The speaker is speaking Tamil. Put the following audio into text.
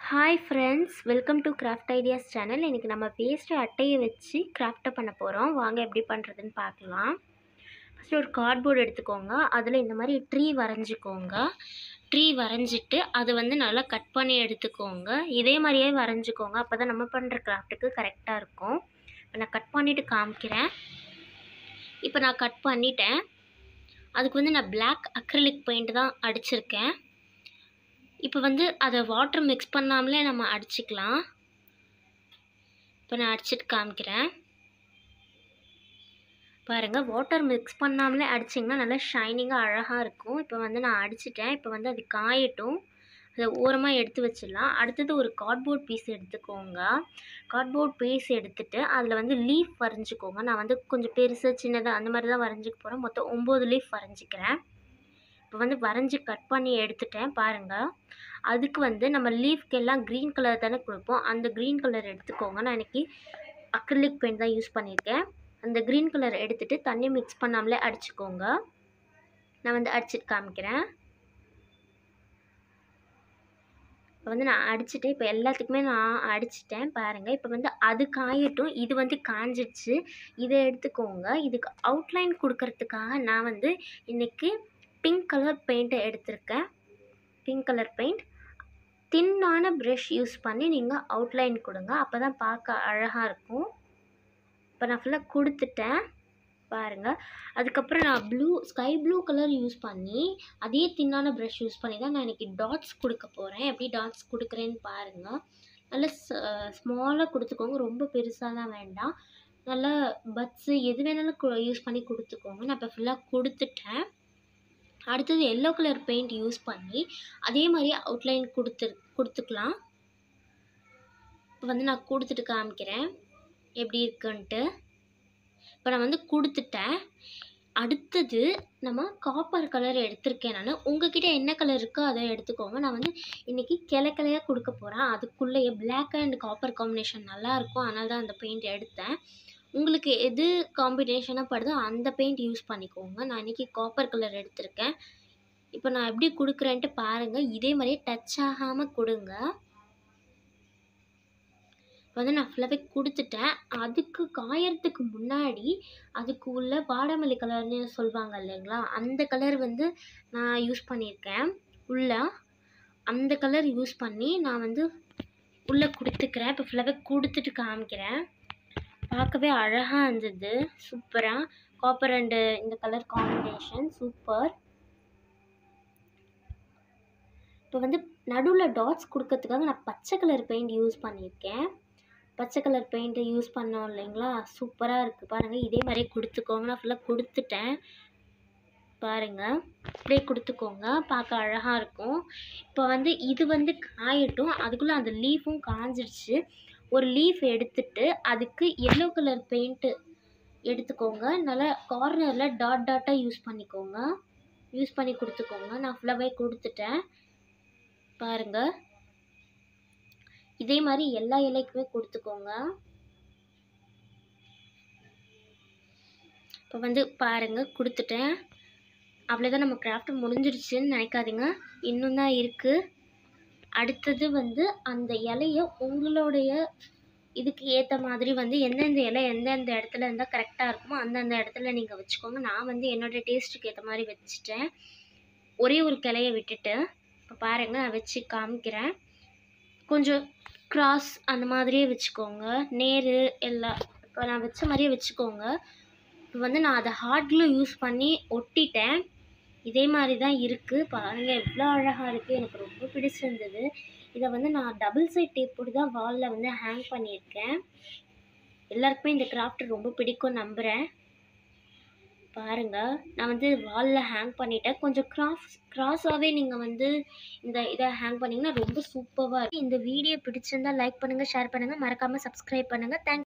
Hi friends, welcome to craft ideas channel. இன்றைக்கி நம்ம வேஸ்ட் அட்டையை வச்சு கிராஃப்ட்டை பண்ண போகிறோம். வாங்க எப்படி பண்ணுறதுன்னு பார்க்கலாம். ஃபஸ்ட்டு ஒரு கார்ட்போர்டு எடுத்துக்கோங்க. அதில் இந்த மாதிரி ட்ரீ வரைஞ்சிக்கோங்க. ட்ரீ வரைஞ்சிட்டு அதை நல்லா கட் பண்ணி எடுத்துக்கோங்க. இதே மாதிரியே வரைஞ்சிக்கோங்க, அப்போ தான் நம்ம பண்ணுற கிராஃப்ட்டுக்கு கரெக்டாக இருக்கும். இப்போ நான் கட் பண்ணிவிட்டு காமிக்கிறேன். இப்போ நான் கட் பண்ணிட்டேன். அதுக்கு நான் பிளாக் அக்ரிலிக் பெயிண்ட் தான் அடிச்சிருக்கேன். இப்போ அதை வாட்டர் மிக்ஸ் பண்ணாமலே நம்ம அடிச்சுக்கலாம். இப்போ நான் அடிச்சுட்டு காமிக்கிறேன். பாருங்கள், வாட்டர் மிக்ஸ் பண்ணாமலே அடிச்சிங்கன்னா நல்லா ஷைனிங்காக அழகாக இருக்கும். இப்போ நான் அடிச்சிட்டேன். இப்போ அது காயட்டும். அதை ஓரமாக எடுத்து வச்சிடலாம். அடுத்தது ஒரு கார்ட்போர்ட் பீஸ் எடுத்துக்கோங்க. கார்ட்போர்ட் பீஸ் எடுத்துகிட்டு அதில் லீஃப் வரைஞ்சிக்கோங்க. நான் கொஞ்சம் பெருசு சின்னதாக அந்த மாதிரி தான் வரைஞ்சிக்க போகிறேன். மொத்தம் 9 லீஃப் வரைஞ்சிக்கிறேன். இப்போ வரைஞ்சி கட் பண்ணி எடுத்துட்டேன். பாருங்கள், அதுக்கு நம்ம லீஃப்க்கு எல்லாம் க்ரீன் கலர் தானே கொடுப்போம். அந்த க்ரீன் கலர் எடுத்துக்கோங்க. நான் இன்றைக்கி அக்ரிலிக் பெயிண்ட் தான் யூஸ் பண்ணியிருக்கேன். அந்த க்ரீன் கலர் எடுத்துகிட்டு தண்ணி மிக்ஸ் பண்ணாமலே அடிச்சுக்கோங்க. நான் அடிச்சுட்டு காமிக்கிறேன். இப்போ நான் அடிச்சுட்டேன். இப்போ எல்லாத்துக்குமே நான் அடிச்சிட்டேன். பாருங்கள், இப்போ அது காயட்டும். இது காஞ்சிடுச்சு. இதை எடுத்துக்கோங்க. இதுக்கு அவுட்லைன் கொடுக்கறதுக்காக நான் இன்றைக்கி பிங்க் கலர் பெயிண்ட்டை எடுத்திருக்கேன். பிங்க் கலர் பெயிண்ட் தின்னான ப்ரஷ் யூஸ் பண்ணி நீங்கள் அவுட்லைன் கொடுங்க. அப்போ தான் பார்க்க அழகாக இருக்கும். இப்போ நான் ஃபுல்லாக கொடுத்துட்டேன். பாருங்கள், அதுக்கப்புறம் நான் ஸ்கை ப்ளூ கலர் யூஸ் பண்ணி அதே தின்னான ப்ரஷ் யூஸ் பண்ணி தான் நான் இன்றைக்கி டாட்ஸ் கொடுக்க போகிறேன். எப்படி டாட்ஸ் கொடுக்குறேன்னு பாருங்கள். நல்லா ஸ்மாலாக கொடுத்துக்கோங்க, ரொம்ப பெருசாலாம் வேண்டாம். நல்லா பட்ஸு எது வேணாலும் யூஸ் பண்ணி கொடுத்துக்கோங்க. நான் இப்போ ஃபுல்லாக கொடுத்துட்டேன். அடுத்தது எல்லோ கலர் பெயிண்ட் யூஸ் பண்ணி அதே மாதிரியே அவுட்லைன் கொடுத்துக்கலாம். இப்போ நான் கொடுத்துட்டு காமிக்கிறேன் எப்படி இருக்குன்ட்டு. இப்போ நான் கொடுத்துட்டேன். அடுத்தது நம்ம காப்பர் கலர் எடுத்திருக்கேன். நான் உங்ககிட்ட என்ன கலர் இருக்கோ அதை எடுத்துக்கோங்க. நான் இன்றைக்கி கிளையாக கொடுக்க போகிறேன். அதுக்குள்ளேயே பிளாக் அண்ட் காப்பர் காம்பினேஷன் நல்லாயிருக்கும். அதனால தான் அந்த பெயிண்ட் எடுத்தேன். உங்களுக்கு எது காம்பினேஷனாக படுதோ அந்த பெயிண்ட் யூஸ் பண்ணிக்கோங்க. நான் இன்றைக்கி காப்பர் கலர் எடுத்திருக்கேன். இப்போ நான் எப்படி கொடுக்குறேன்ட்டு பாருங்கள். இதே மாதிரியே டச் ஆகாமல் கொடுங்க. இப்போ நான் ஃபுல்லாகவே கொடுத்துட்டேன். அதுக்கு காயறதுக்கு முன்னாடி அதுக்கு உள்ள வாடாமல்லி கலர்னு சொல்லுவாங்க இல்லைங்களா, அந்த கலர் நான் யூஸ் பண்ணியிருக்கேன். அந்த கலர் யூஸ் பண்ணி நான் உள்ளே கொடுத்துக்கிறேன். இப்போ ஃபுல்லாகவே கொடுத்துட்டு காமிக்கிறேன். பார்க்கவே அழகாக இருந்தது, சூப்பராக. காப்பர் அண்டு இந்த கலர் காம்பினேஷன் சூப்பர். இப்போ நடுவில் டாட்ஸ் கொடுக்கறதுக்காக நான் பச்சை கலர் பெயிண்ட் யூஸ் பண்ணியிருக்கேன். பச்சை கலர் பெயிண்ட்டு யூஸ் பண்ணோம் இல்லைங்களா, சூப்பராக இருக்குது. பாருங்கள், இதே மாதிரியே கொடுத்துக்கோங்க. நான் ஃபுல்லாக கொடுத்துட்டேன். பாருங்கள், இப்படியே கொடுத்துக்கோங்க, பார்க்க அழகாக இருக்கும். இப்போ இது காயட்டும். அதுக்குள்ளே அந்த லீஃபும் காஞ்சிடுச்சு. ஒரு லீஃப் எடுத்துட்டு அதுக்கு எல்லோ கலர் பெயிண்ட்டு எடுத்துக்கோங்க. நல்லா கார்னரில் டாட்டாக யூஸ் பண்ணிக்கோங்க. யூஸ் பண்ணி கொடுத்துக்கோங்க. நான் ஃபுல்லாகவே கொடுத்துட்டேன். பாருங்கள், இதே மாதிரி எல்லா இலைக்குமே கொடுத்துக்கோங்க. இப்போ பாருங்கள், கொடுத்துட்டேன். அவ்வளோதான், நம்ம கிராஃப்ட் முடிஞ்சிடுச்சுன்னு நினைக்காதீங்க, இன்னும் தான் இருக்குது. அடுத்தது அந்த இலையை உங்களுடைய இதுக்கு ஏற்ற மாதிரி எந்தெந்த இலை எந்தெந்த இடத்துல இருந்தால் கரெக்டாக இருக்குமோ அந்தந்த இடத்துல நீங்கள் வச்சுக்கோங்க. நான் என்னோடய டேஸ்ட்டுக்கு ஏற்ற மாதிரி வச்சுட்டேன். ஒரே ஒரு கிளையை விட்டுட்டு. இப்போ பாருங்கள், நான் வச்சு காமிக்கிறேன். கொஞ்சம் கிராஸ் அந்த மாதிரியே வச்சுக்கோங்க. நேரு எல்லாம் இப்போ நான் வச்ச மாதிரியே வச்சுக்கோங்க. இப்போ நான் அதை ஹார்ட் க்ளூ யூஸ் பண்ணி ஒட்டிட்டேன். இதே மாதிரி தான் இருக்குது. பாருங்கள், எவ்வளோ அழகாக இருக்குது. எனக்கு ரொம்ப பிடிச்சிருந்தது. இதை நான் டபுள் சைட் டேப் போட்டு தான் வாலில் ஹேங் பண்ணியிருக்கேன். எல்லாருக்குமே இந்த கிராஃப்ட் ரொம்ப பிடிக்கும் நம்புகிறேன். பாருங்கள், நான் வாலில் ஹேங் பண்ணிட்டேன். கொஞ்சம் கிராஸாகவே நீங்கள் இந்த இதை ஹேங் பண்ணிங்கன்னா ரொம்ப சூப்பராக இருக்கும். இந்த வீடியோ பிடிச்சிருந்தால் லைக் பண்ணுங்கள், ஷேர் பண்ணுங்கள், மறக்காமல் சப்ஸ்கிரைப் பண்ணுங்கள். தேங்க்ஸ்.